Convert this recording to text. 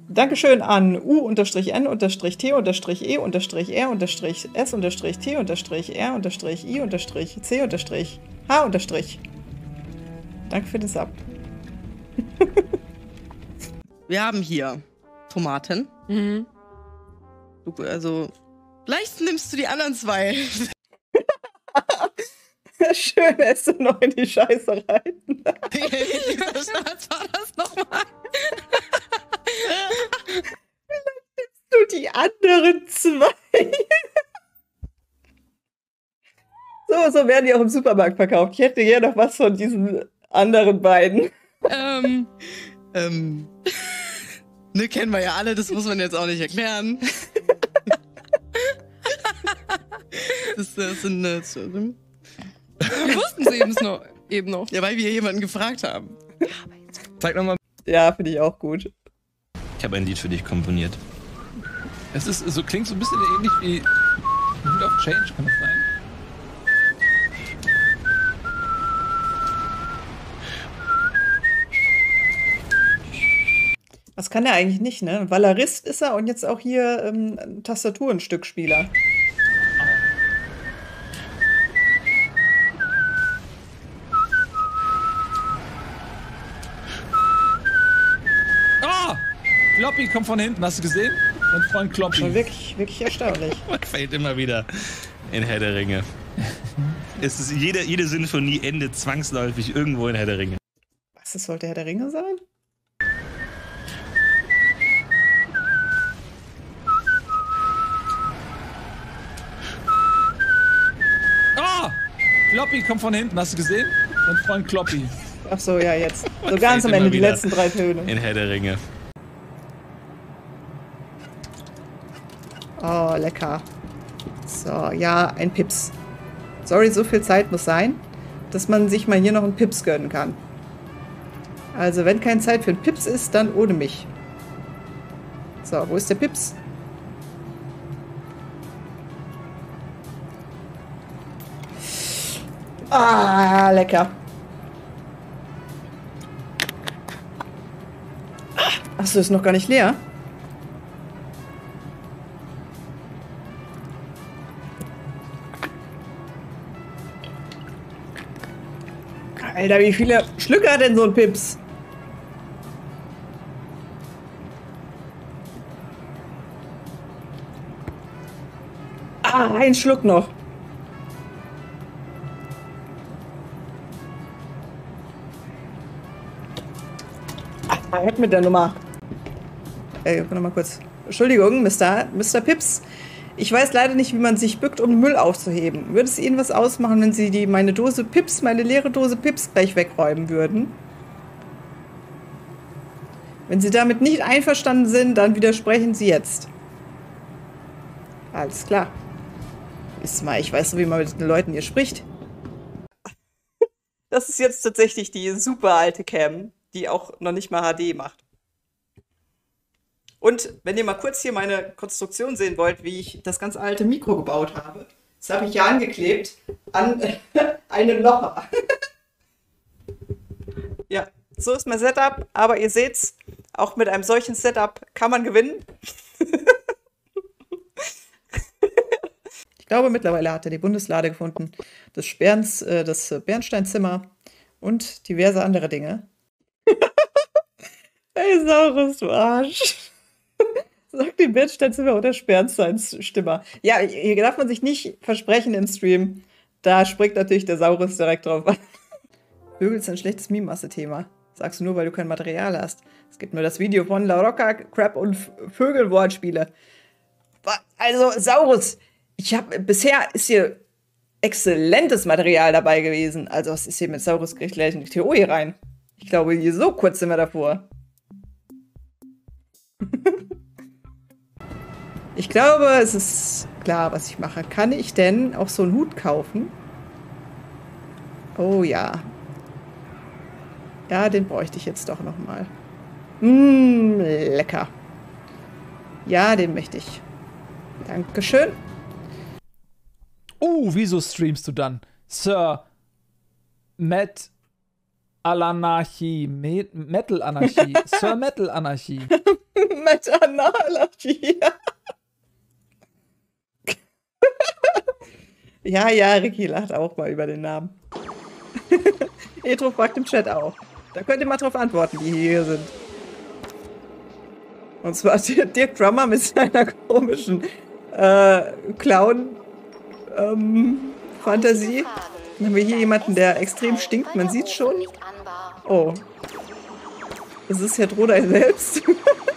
Dankeschön an U-N-E-S-T-R-S-I-R-I-C-H-I. Danke für den Sub. Wir haben hier Tomaten. Mhm. Also, vielleicht nimmst du die anderen 2. Schön, es du noch in die Scheiße rein. Was war das nochmal? Du die anderen 2. So werden die auch im Supermarkt verkauft. Ich hätte gerne noch was von diesen anderen beiden. Ne, kennen wir ja alle, das muss man jetzt auch nicht erklären. Das sind Wir wussten es eben noch. Ja, weil wir jemanden gefragt haben. Zeig nochmal. Ja, finde ich auch gut. Ich habe ein Lied für dich komponiert. Es ist so, klingt so ein bisschen ähnlich wie Wind of Change, kann das sein? Das kann er eigentlich nicht, ne? Valerist ist er und jetzt auch hier Tastaturenstückspieler. Ah! Kloppy kommt von hinten, hast du gesehen? Mein Freund Kloppy. Wirklich, wirklich erstaunlich. Man fällt immer wieder in Herr der Ringe. Es ist jede Sinfonie endet zwangsläufig irgendwo in Herr der Ringe. Was, das sollte Herr der Ringe sein? Ah! Kloppy kommt von hinten, hast du gesehen? Mein Freund Kloppy. Ach so, ja, jetzt. So ganz am Ende, die letzten 3 Töne. In Herr der Ringe. Oh, lecker. So, ja, ein Pips. Sorry, so viel Zeit muss sein, dass man sich mal hier noch einen Pips gönnen kann. Also, wenn keine Zeit für einen Pips ist, dann ohne mich. So, wo ist der Pips? Ah, lecker. Achso, ist noch gar nicht leer. Alter, wie viele Schlücke hat denn so ein Pips? Ah, ein Schluck noch. Ah, weg mit der Nummer. Noch mal kurz. Entschuldigung, Mr. Pips. Ich weiß leider nicht, wie man sich bückt, um Müll aufzuheben. Würde es Ihnen was ausmachen, wenn Sie meine leere Dose Pips gleich wegräumen würden? Wenn Sie damit nicht einverstanden sind, dann widersprechen Sie jetzt. Alles klar. Ich weiß so, wie man mit den Leuten hier spricht. Das ist jetzt tatsächlich die super alte Cam, die auch noch nicht mal HD macht. Und wenn ihr mal kurz hier meine Konstruktion sehen wollt, wie ich das ganz alte Mikro gebaut habe, das habe ich hier angeklebt an einen Locher. Ja, so ist mein Setup, aber ihr seht's, auch mit einem solchen Setup kann man gewinnen. Ich glaube, mittlerweile hat er die Bundeslade gefunden, das Bernsteinzimmer und diverse andere Dinge. Ey, Saurus, du Arsch. Sagt die Bernsteinzimmer oder Bernsteinstimmer. Ja, hier darf man sich nicht versprechen im Stream. Da springt natürlich der Saurus direkt drauf an. Vögel ist ein schlechtes Meme-Masse-Thema. Sagst du nur, weil du kein Material hast. Es gibt nur das Video von La Rocca, Crap und Vögel-Wortspiele. Also, Saurus, bisher ist hier exzellentes Material dabei gewesen. Also, was ist hier mit Saurus kriegt gleich eine Theorie rein? Ich glaube, hier so kurz sind wir davor. Ich glaube, es ist klar, was ich mache. Kann ich denn auch so einen Hut kaufen? Oh ja. Ja, den bräuchte ich jetzt doch noch mal. Lecker. Ja, den möchte ich. Dankeschön. Wieso streamst du dann? Sir Metal Anarchie. Sir Metal Anarchie. Metanallergie. Ja, Ricky lacht auch mal über den Namen. Etro fragt im Chat auch. Da könnt ihr mal drauf antworten, die hier sind. Und zwar Dirk Drummer mit seiner komischen Clown-Fantasie. Dann haben wir hier jemanden, der extrem stinkt. Man sieht schon. Oh. Das ist Herr Drodai selbst.